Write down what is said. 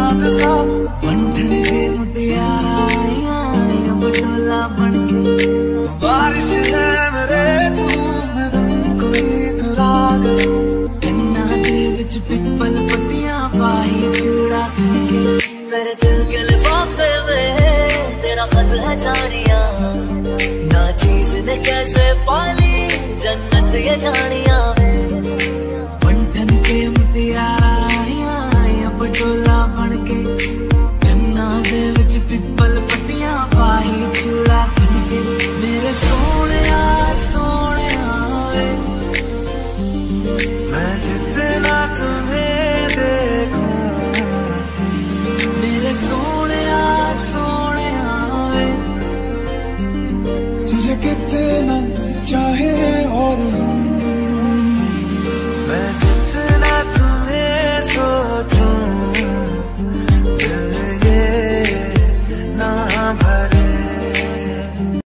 रात सा बंधन के मुटियारा आया बटोला बनके बारिश है मेरे तू मैं तुम कोई तू राग कन्ना दे विच पिपल पत्तियां पाई चूड़ा के मेरे दिल के लिफाफे में तेरा खत है जानिया ना चीज ने कैसे पाली जन्नत ये जानिया।